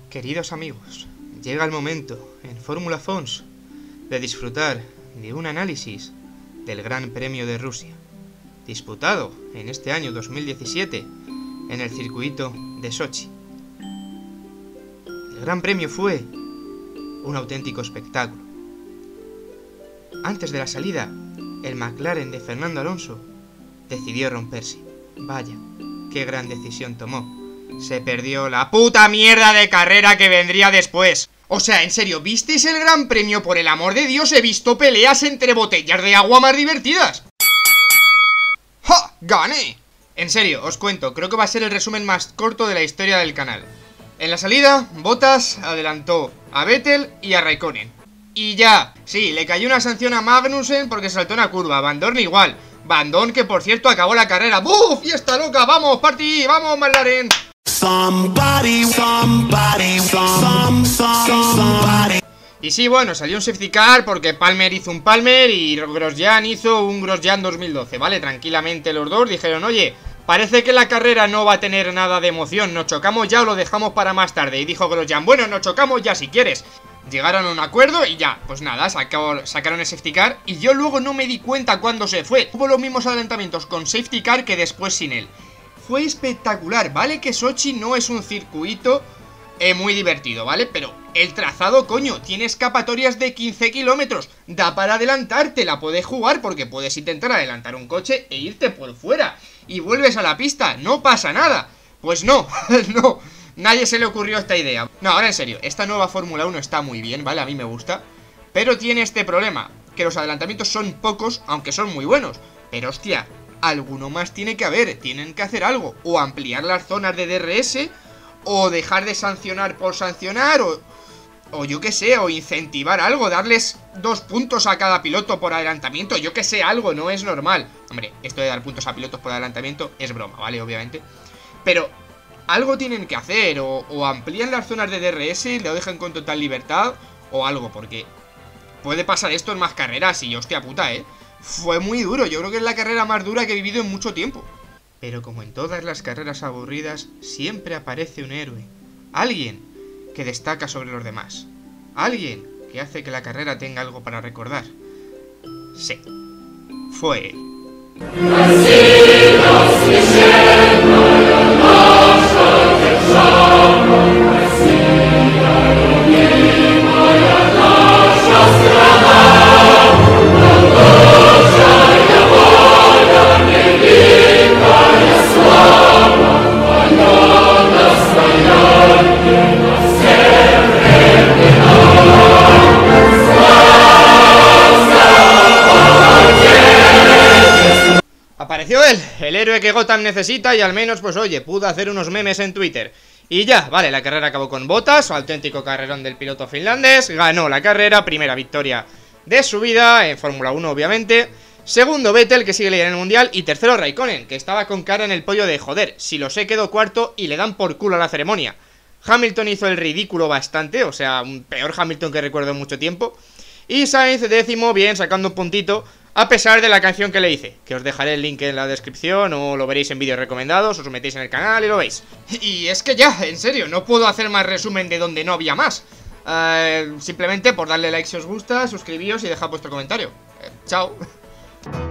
Queridos amigos, llega el momento en Fórmula Fons de disfrutar de un análisis del Gran Premio de Rusia, disputado en este año 2017 en el circuito de Sochi. El Gran Premio fue un auténtico espectáculo. Antes de la salida, el McLaren de Fernando Alonso decidió romperse. Vaya, qué gran decisión tomó. Se perdió la puta mierda de carrera que vendría después. O sea, en serio, ¿visteis el Gran Premio? Por el amor de Dios, he visto peleas entre botellas de agua más divertidas. ¡Ja! ¡Gané! En serio, os cuento, creo que va a ser el resumen más corto de la historia del canal. En la salida, Bottas adelantó a Vettel y a Raikkonen. Y ya, sí, le cayó una sanción a Magnussen porque saltó una curva. Van Dorn igual. Van Dorn, que por cierto acabó la carrera. ¡Buf! ¡Fiesta loca! ¡Vamos, party! ¡Vamos, McLaren! Y sí, bueno, salió un safety car porque Palmer hizo un Palmer y Grosjean hizo un Grosjean 2012, ¿vale? Tranquilamente los dos dijeron, oye, parece que la carrera no va a tener nada de emoción, ¿nos chocamos ya o lo dejamos para más tarde? Y dijo Grosjean, bueno, nos chocamos ya si quieres. Llegaron a un acuerdo y ya, pues nada, sacaron el safety car. Y yo luego no me di cuenta cuando se fue. Hubo los mismos adelantamientos con safety car que después sin él. Fue espectacular, ¿vale? Que Sochi no es un circuito muy divertido, ¿vale? Pero el trazado, coño, tiene escapatorias de 15 kilómetros. Da para adelantarte, la puedes jugar porque puedes intentar adelantar un coche e irte por fuera. Y vuelves a la pista, no pasa nada. Pues no, no, nadie se le ocurrió esta idea. No, ahora en serio, esta nueva Fórmula 1 está muy bien, ¿vale? A mí me gusta. Pero tiene este problema, que los adelantamientos son pocos, aunque son muy buenos. Pero hostia, alguno más tiene que haber, tienen que hacer algo. O ampliar las zonas de DRS, o dejar de sancionar por sancionar, o yo qué sé, o incentivar algo, darles 2 puntos a cada piloto por adelantamiento, yo qué sé, algo, no es normal. Hombre, esto de dar puntos a pilotos por adelantamiento es broma, ¿vale? Obviamente. Pero algo tienen que hacer, o amplían las zonas de DRS, lo dejan con total libertad, o algo, porque puede pasar esto en más carreras y hostia puta, fue muy duro, yo creo que es la carrera más dura que he vivido en mucho tiempo. Pero como en todas las carreras aburridas, siempre aparece un héroe. Alguien que destaca sobre los demás. Alguien que hace que la carrera tenga algo para recordar. Sí, fue él. Apareció él, el héroe que Gotham necesita y al menos, pues oye, pudo hacer unos memes en Twitter. Y ya, vale, la carrera acabó con Bottas, auténtico carrerón del piloto finlandés, ganó la carrera, primera victoria de su vida, en Fórmula 1 obviamente. Segundo Vettel, que sigue líder en el Mundial, y tercero Raikkonen, que estaba con cara en el pollo de joder, si lo sé quedó cuarto y le dan por culo a la ceremonia. Hamilton hizo el ridículo bastante, o sea, un peor Hamilton que recuerdo en mucho tiempo. Y Sainz décimo, bien, sacando un puntito, a pesar de la canción que le hice, que os dejaré el link en la descripción o lo veréis en vídeos recomendados, os metéis en el canal y lo veis. Y es que ya, en serio, no puedo hacer más resumen de donde no había más. Simplemente por darle like si os gusta, suscribíos y dejad vuestro comentario. Chao.